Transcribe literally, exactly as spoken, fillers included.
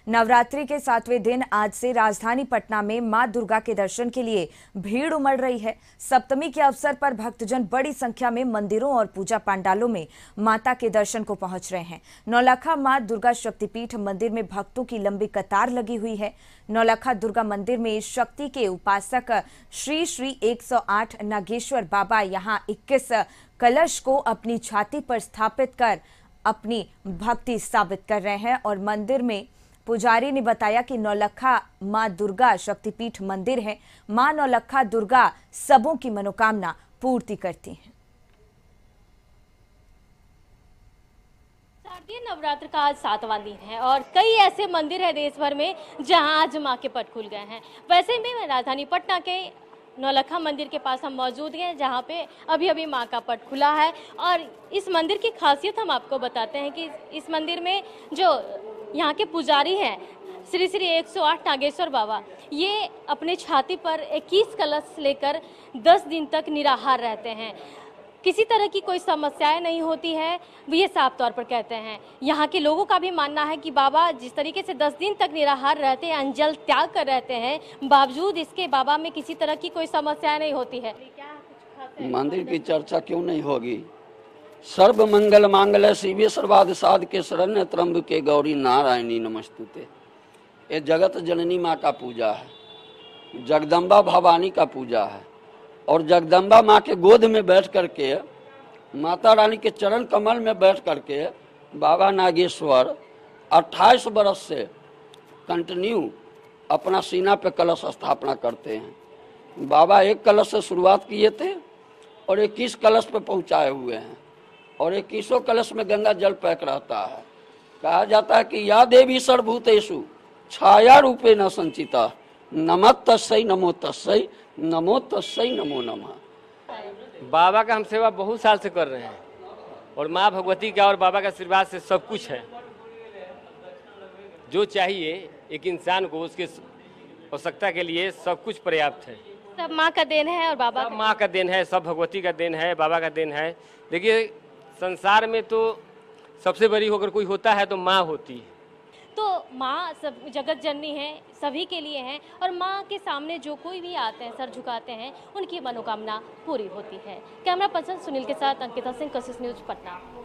नवरात्रि के सातवें दिन आज से राजधानी पटना में मां दुर्गा के दर्शन के लिए भीड़ उमड़ रही है। सप्तमी के अवसर पर भक्तजन बड़ी संख्या में मंदिरों और पूजा पंडालों में माता के दर्शन को पहुंच रहे हैं। नौलखा मां दुर्गा शक्तिपीठ मंदिर में भक्तों की लंबी कतार लगी हुई है। नौलखा दुर्गा मंदिर में शक्ति के उपासक श्री श्री एक सौ आठ नागेश्वर बाबा यहां इक्कीस कलश को अपनी छाती पर स्थापित कर अपनी भक्ति साबित कर रहे हैं और मंदिर में पुजारी ने बताया कि नौलखा मां दुर्गा शक्तिपीठ मंदिर है। मां नौलखा दुर्गा सबों की मनोकामना पूर्ति करती हैं। शारदीय नवरात्र का आज सातवां दिन है और कई ऐसे मंदिर है देश भर में जहां आज मां के पट खुल गए हैं। वैसे में राजधानी पटना के नौलखा मंदिर के पास हम मौजूद हैं जहां पे अभी अभी मां का पट खुला है और इस मंदिर की खासियत हम आपको बताते हैं कि इस मंदिर में जो यहाँ के पुजारी हैं श्री श्री एक सौ आठ नागेश्वर बाबा, ये अपने छाती पर इक्कीस कलश लेकर दस दिन तक निराहार रहते हैं। किसी तरह की कोई समस्याएं नहीं होती है, ये साफ तौर पर कहते हैं। यहाँ के लोगों का भी मानना है कि बाबा जिस तरीके से दस दिन तक निराहार रहते हैं, अंजल त्याग कर रहते हैं, बावजूद इसके बाबा में किसी तरह की कोई समस्याएं नहीं होती है। मंदिर की चर्चा क्यों नहीं होगी। सर्व मंगल मांगल्य शिवे सर्वार्थ साधके शरण्य त्र्यंबके गौरी नारायणी नमस्तुते। ये जगत जननी माँ का पूजा है, जगदम्बा भवानी का पूजा है और जगदम्बा माँ के गोद में बैठ करके, माता रानी के चरण कमल में बैठ करके बाबा नागेश्वर अट्ठाईस बरस से कंटिन्यू अपना सीना पे कलश स्थापना करते हैं। बाबा एक कलश से शुरुआत किए थे और इक्कीस कलश पे पहुँचाए हुए हैं और इक्कीसों कलश में गंगा जल पैक रहता है। कहा जाता है कि या देवी सर्वभूतेषु छाया रूपे न संचिता नमः तस्यै नमो तस्यै नमो तस्यै नमो नमः। बाबा का हम सेवा बहुत साल से कर रहे हैं और माँ भगवती का और बाबा का आशीर्वाद से सब कुछ है। जो चाहिए एक इंसान को उसके आवश्यकता के लिए सब कुछ पर्याप्त है। सब माँ का देन है और बाबा सब माँ का देन है, सब भगवती का देन है, बाबा का देन है। देखिए संसार में तो सबसे बड़ी होकर कोई होता है तो माँ होती है। तो माँ सब जगत जननी है, सभी के लिए है और माँ के सामने जो कोई भी आते हैं, सर झुकाते हैं, उनकी मनोकामना पूरी होती है। कैमरा पर्सन सुनील के साथ अंकिता सिंह, कोशिश न्यूज पटना।